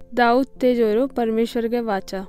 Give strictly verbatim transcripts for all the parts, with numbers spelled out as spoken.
दाऊद ते जोरो परमेश्वर के वाचा।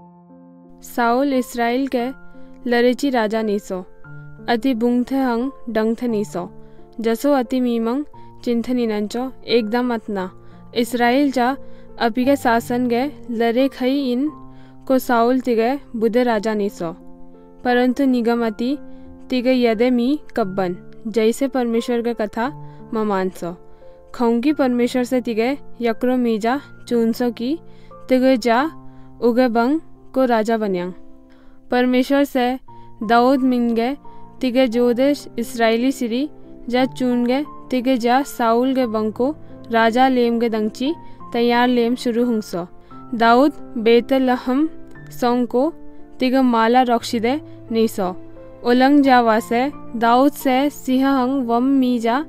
साउल इसराइल के लरेची राजा नीसो, अति बुंगथे हंग डंगथे नीसो, जसो अति मीमंग चिंथनी नंचो एकदम अतना इसराइल जा अपी के शासन गे लरे खई इन को साउल तिगे बुधे राजा नीसो, परंतु निगम अति तिगे यदे मी कब्बन जैसे परमेश्वर के कथा ममानसो खौंगी परमेश्वर से तिगे यक्रो मीजा चूनसो की तिगे जा उगे बंग को राजा बन्यांग। परमेश्वर से दाऊद मिनगे तिगे जोदेश इसराइली सिरी जा चुन गे तिगे जा साउल गे बंग को राजा लेम गे दंगची तैयार लेम शुरू हुंसो। दाऊद बेतलहम सोंग को तिगे माला रक्षिदे नीसो उलंग जा वासे दाऊद से सिंह हंग वम मी जा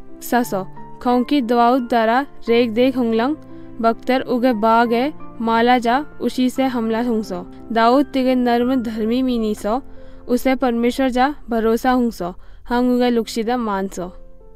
ससो खौंकी दाऊद द्वारा रेख देख हुंगलंग बख्तर उगे बागे माला जा उसी से हमला हुंसो। दाऊद तिगे नर्म धर्मी मी नीसो उसे परमेश्वर जा भरोसा हुंसो हंग उगे लुक्षिदा मानसो।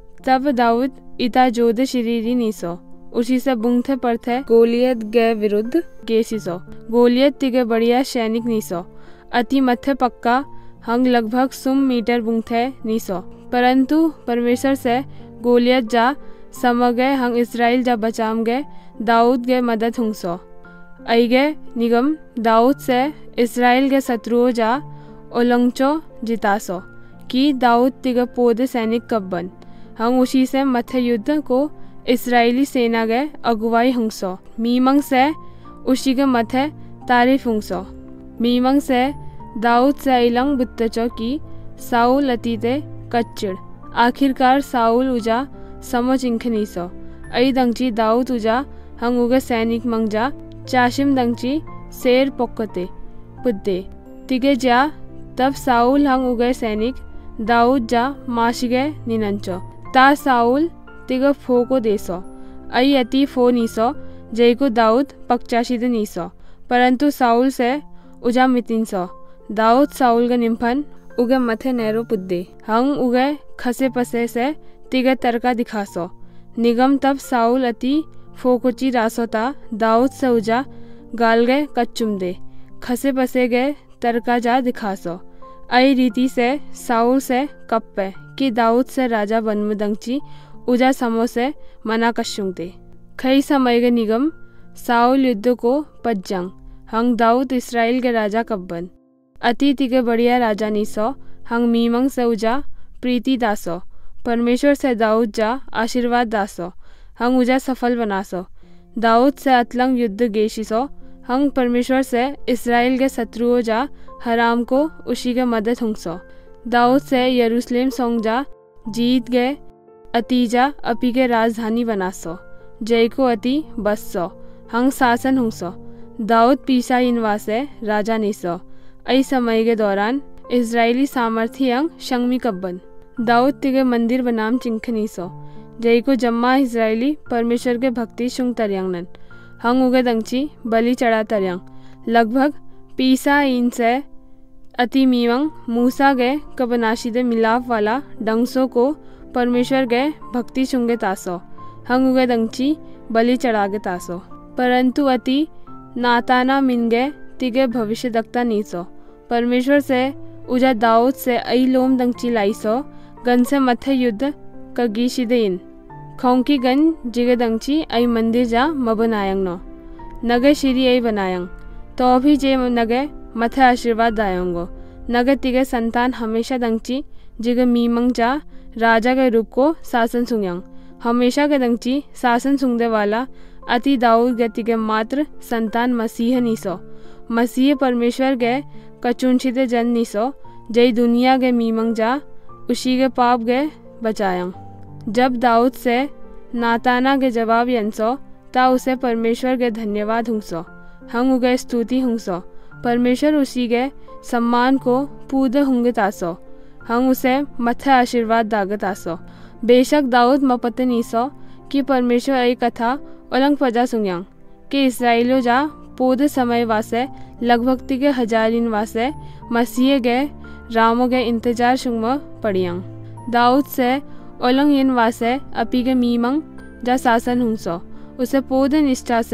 तब दाऊद इता जोदे शरीरी नीसो उसी से बुंगथे परथे गोलियत गे विरुद्ध गेसिसो। गोलियत तिगे बढ़िया सैनिक नीसो अति मथे पक्का हंग लगभग सुम मीटर बुंगथे नीसो, परंतु परमेश्वर से गोलियत जा समगे हंग इसराइल जा बचाम गे दाऊद गे मदद हुंसो। ऐगे निगम दाऊद से इसराइल के शत्रुओं जा ओलंगचो जितासो कि दाऊद तिगे पोदे सैनिक कब्बन हंग उसी से मथे युद्ध को इसराइली सेना गे अगुवाई हुंसो। मीमंग से उसी के मथे तारीफ हुंसो। मीमंग से दाऊद से इलंग बुत्तचो की साउल अतीते कच्चिड़ आखिरकार साउल उजा समो चिंखनीसो। ऐ दंगची दाऊद उजा हंग उगे सैनिक मंगजा चाशिम दंगची शेर पोक्कते पुद्दे तिगे जा तब साउल हंग उगे सैनिक दाऊद जा माशिगे निनंचो ता साउल तिगे फो को देसो। ऐ अति फो नीसो जय को दाऊद पकचाशिदे नीसो, परंतु साउल से उजा मितिनसो। दाऊद साउल के निम्फन उगे मथे नैरो पुद्दे हंग उगे खसे पसे से तिगे तरका दिखासो। निगम तब साउल अति फोकुची रासो ता दाऊद से उजा गाल गए कच्चुम दे खसे पसे गए तरका जा दिखासो। ऐ रीति से साउल से कप्पे कि दाऊद से राजा बनमदंगची उजा समो से मना कशुंग दे। खई समय के निगम साउल युद्ध को पज्जंग हंग दाऊद इसराइल के राजा कब्बन अति तिगे बढ़िया राजा नीसो हंग मीमंग से उजा प्रीति दासो। परमेश्वर से दाऊद जा आशीर्वाद दासो हंग उजा सफल बनासो। दाऊद से अतलंग युद्ध गेशिसो हंग परमेश्वर से इसराइल के शत्रुओं जा हराम को उसी के मदद हुंसो। दाऊद से यरूशलेम सोंग जा जीत गए अतीजा अपी के राजधानी बनासो जय को अति बससो हंग शासन हुंसो। दाऊद पीसा इनवा से राजा नीसो। ऐ समय के दौरान इजरायली सामर्थी अंग शंगमी कब्बन दाऊद तिगे मंदिर बनाम चिंखनीसो जय को जम्मा इजरायली परमेश्वर के भक्ति शुंग तरियांगनन हंग उगे दंगची बलि चढ़ा तरियांग लगभग पीसा इन से अति मीवंग मूसा गे कबनाशिदे मिलाप वाला डंगसो को परमेश्वर गे भक्ति शुंगे तासो हंग उगे दंगची बलि चढ़ागे तासो, परंतु अति नाताना मिनगे तिगे भविष्य दक्ता नीसो। परमेश्वर से उजा दाऊद से ऐ लोम दंगची लाइसो गन से मथे युद्ध कगी शिदे इन खौंकी गन जिगे दंगची ऐ मंदिर जा मबनायंग नो नगे शिरी ऐ बनायंग तो भी जे नगे मथे आशीर्वाद दायंगो नगे तिगे संतान हमेशा दंगची जिगे मीमंग जा राजा के रूप को शासन सुंगयंग हमेशा के दंगची शासन सुंगदे वाला अति दाऊद गे तिगे मात्र संतान मसीह नीसो। मसीह परमेश्वर गे कचुनशिदे जन नीसो जय दुनिया गे मीमंग जा उसी के पाप गे बचायंग। जब दाऊद से नाताना के जवाब यंसो ता उसे परमेश्वर के धन्यवाद हुंसो हंग उगे स्तुति हुंसो। परमेश्वर उसी के सम्मान को पूदे हुंगे तासो हंग उसे मथे आशीर्वाद दागे तासो। बेशक दाऊद मपते नीसो कि परमेश्वर ऐ कथा ओलंग पजा सुंग्यांग कि इसराइलो जा पोदे समय वासे लगभग तिगे हजारिन वासे मसीह गे रामो गे इंतजार शुंग पड़ियांग। दाऊद से ओलंग इन वासे अपी के मीमंग जा शासन हुंसो उसे पोदे निष्ठा से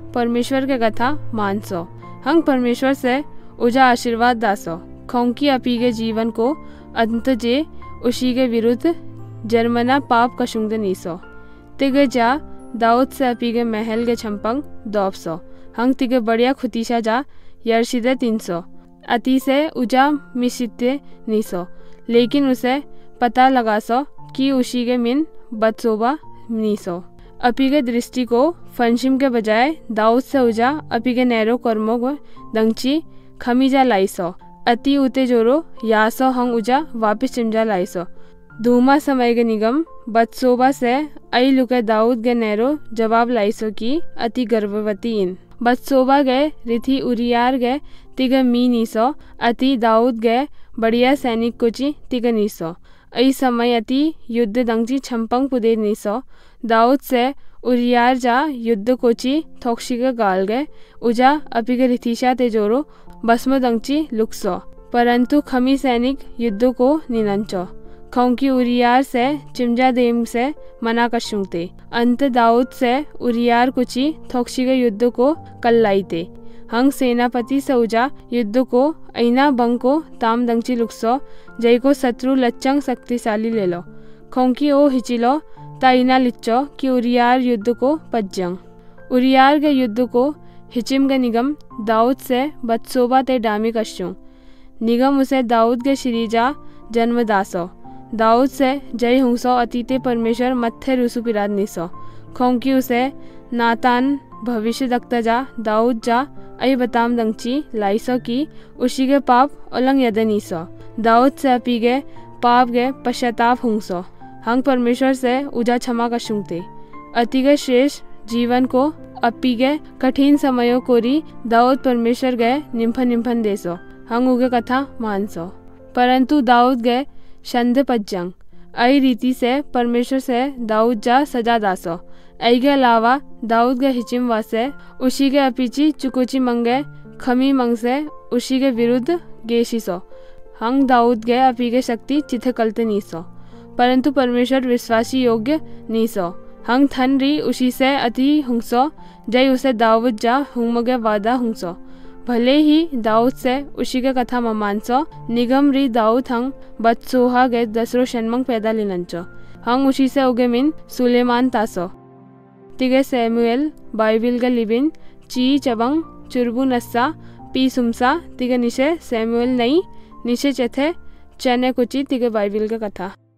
परमेश्वर के कथा मानसो। हंग परमेश्वर से उजा आशीर्वाद दासो। खौंकी अपी के जीवन को अंत जे उसी के विरुद्ध जर्मना पाप कशुंग नीसो। तिगे जा दाऊद से अपी के महल के छंपंग दौपसो। हंग तिगे बढ़िया खुतीशा जा यर्शिदे तीन सौ अति से उजा मिशिते नीसो। लेकिन उसे पता लगा सो कि उसी के मिन बदसोबा नीसो। अपी के दृष्टि को फंशिम के बजाय दाऊद से उजा अपी के नैरो कर्मों को दंगची खमीजा लाइसो। अति उते जोरो यासो हंग उजा वापिस चिमजा लाइसो। धूमा समय के निगम बदसोबा से आई लुके दाऊद के नैरो जवाब लाइसो की अति गर्भवती इन। बदसोबा गए रिथी उरियार गए तिगे मी नीसो। अति दाऊद गए बढ़िया सैनिक कोची तिगे नीसो। ऐ समय अति युद्ध दंगची छंपंग पुदे नीसो। दाऊद से उरियार जा युद्ध कोची थोक्षी के गाल गए उजा अपी के रिथिशा ते जोरो बस्म दंगची लुकसो। परंतु खमी सैनिक युद्ध को निनंचो। खौंकी उरियार से चिमजा देम से मना कशुंगते। अंत दाऊद से उरियार कुची थोक्षी के युद्ध को कल्लाईते। हंग सेनापति से उजा युद्ध को ऐना बंग को ताम दंगची लुकसो। जय को शत्रु लच्चंग शक्तिशाली ले लो। खौंकी ओ हिचिलो ताइना लिच्चो कि उरियार युद्ध को पज्जंग। उरियार के युद्ध को हिचिम के निगम दाऊद से बदसोबा ते डामी कशुं। निगम उसे दाऊद के शिरीजा जन्म दासो। दाऊद से जय हुंसो अतीते परमेश्वर मत्थे रुसु पिराद निसो। खौंकी उसे नातान भविष्य दक्ता जा दाऊद जा ऐ बताम दंगची लाइसो की उसी के पाप उलंग यदे नीसो। दाऊद से अपी के पाप के पश्चाताप हुंसो। हंग परमेश्वर से उजा क्षमा कशुंगते। अति के शेष जीवन को अपी के कठिन समयों कोरी दाऊद परमेश्वर गए निम्फन निम्फन देसो। हंग उगे कथा मानसो। परंतु दाऊद गए शंद पज्जंग। ऐ रीति से परमेश्वर से दाऊद जा सजा दासो। ऐ के अलावा दाऊद के हिचिम वासे उसी के अपीची चुकोची मंगे खमी मंग से उसी के विरुद्ध गेशिसो। हंग दाऊद गए अपी के शक्ति चिथे कलते नीसो। परंतु परमेश्वर विश्वासी योग्य नीसो। हंग थन री उसी से अति हुंसो। जय उसे दाऊद जा हुंमगे वादा हुंसो। भले ही दाऊद से उसी के कथा ममानसो। निगम री दाऊद हंग बदसोहा गए दसरो शनमंग पैदा लिनंचो। हंग उसी से उगे मिन सुलेमान तासो। तिगे सैमुएल बाइबिल के लिबिन ची चबंग चुरबु नस्सा पी सुमसा तिगे निशे सैमुएल नहीं निशे चथे चने कुची तिगे बाइबिल के कथा।